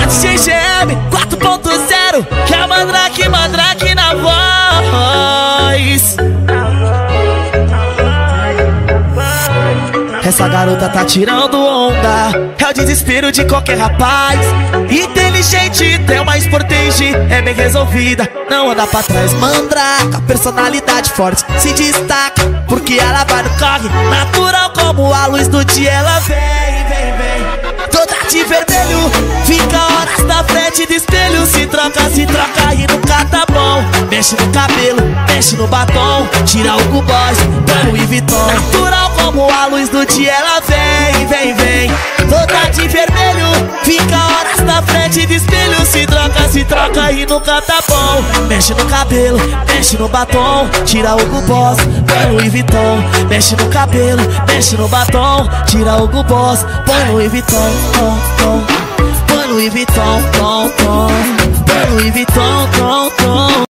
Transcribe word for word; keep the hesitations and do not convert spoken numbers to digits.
D J G M quatro ponto zero, que é Mandrake, Mandrake na voz. Essa garota tá tirando onda, é o desespero de qualquer rapaz. Inteligente, tem uma sportage, é bem resolvida, não anda pra trás. Mandraka, personalidade forte, se destaca, porque ela vai no corre, natural como a luz do dia. Ela vem, vem, vem, toda de vermelho, fica horas na frente do espelho. Se troca, se troca e nunca tá bom. Mexe no cabelo, mexe no batom, tira o Boss, põe Louis Vuitton. Natural como a luz do dia, ela vem, vem, vem, toda de vermelho, fica horas na frente do espelho. Se troca, se troca e nunca tá bom. Mexe no cabelo, mexe no batom, tira o Boss, põe Louis Vuitton. Mexe no cabelo, mexe no batom, tira o Boss, põe Louis Vuitton, tom, tom. Põe Louis Vuitton, tom, tom. Põe Louis Vuitton, tom, tom.